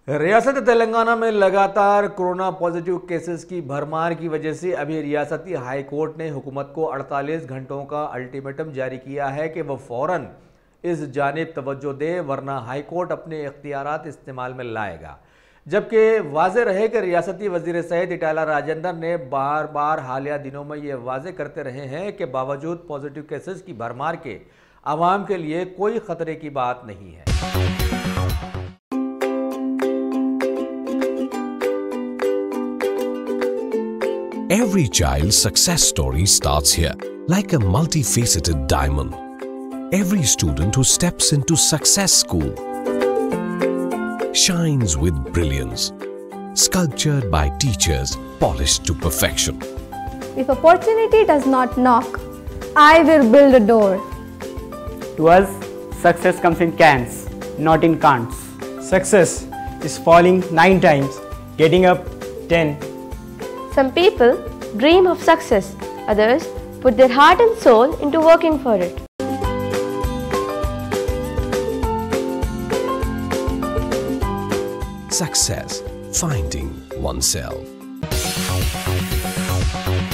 रियासत तेलंगाना में लगातार कोरोना पॉजिटिव केसेस की भरमार की वजह से अभी रियासती हाई कोर्ट ने हुकूमत को 48 घंटों का अल्टीमेटम जारी किया है कि वह फौरन इस जानिब तवज्जो दे, वरना हाई कोर्ट अपने इख्तियारात इस्तेमाल में लाएगा। जबकि वाज़े रहे कि रियासती वज़ीर सहित इटाला राजेंद्र ने बार बार हालिया दिनों में ये वाज़े करते रहे हैं कि बावजूद पॉजिटिव केसेस की भरमार के आवाम के लिए कोई ख़तरे की बात नहीं है। Every child's success story starts here, like a multifaceted diamond. Every student who steps into success school shines with brilliance, sculptured by teachers polished to perfection. If opportunity does not knock, I will build a door. To us, success comes in cans, not in can'ts. Success is falling 9 times, getting up 10. Some people dream of success, others put their heart and soul into working for it. Success, finding oneself.